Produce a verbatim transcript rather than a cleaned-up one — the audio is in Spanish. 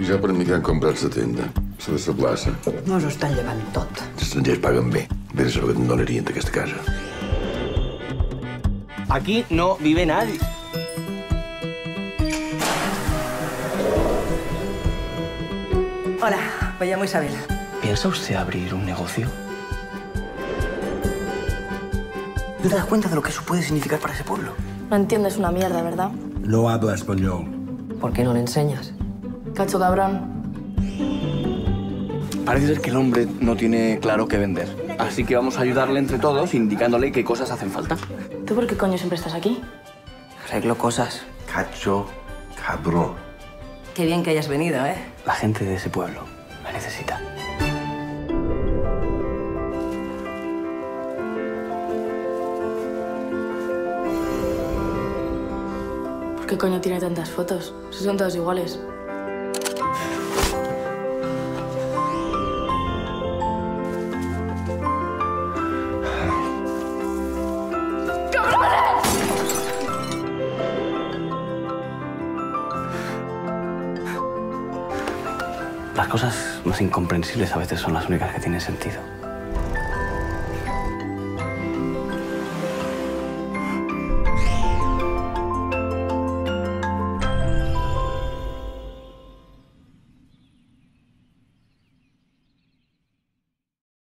Ja per mi que han comprat la tenda, la de la plaça. Mos ho estan llevant tot. Els estrangers paguen bé. Bé de saber que te'n donarien d'aquesta casa. Aquí no vive nadie. Hola, me llamo Isabel. ¿Piensa usted abrir un negocio? ¿No te das cuenta de lo que eso puede significar para ese pueblo? No entiendes una mierda, ¿verdad? No habla español. ¿Por qué no le enseñas? Cacho cabrón. Parece ser que el hombre no tiene claro qué vender. Así que vamos a ayudarle entre todos, indicándole qué cosas hacen falta. ¿Tú por qué coño siempre estás aquí? Arreglo cosas. Cacho, cabrón. Qué bien que hayas venido, ¿eh? La gente de ese pueblo la necesita. ¿Por qué coño tiene tantas fotos? Si son todas iguales. Las cosas más incomprensibles a veces son las únicas que tienen sentido.